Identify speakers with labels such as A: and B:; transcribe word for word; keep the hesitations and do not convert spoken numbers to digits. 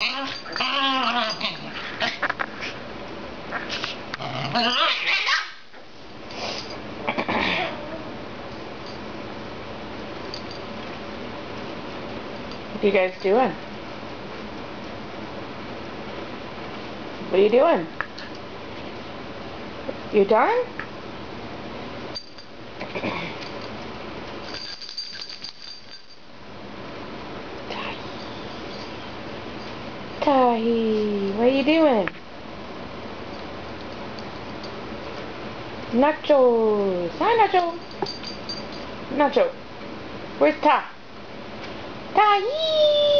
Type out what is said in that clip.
A: What are you guys doing? What are you doing? You done? Tahi, what are you doing? Nachos! Hi, Nacho! Nacho! Where's Ta? Tahi!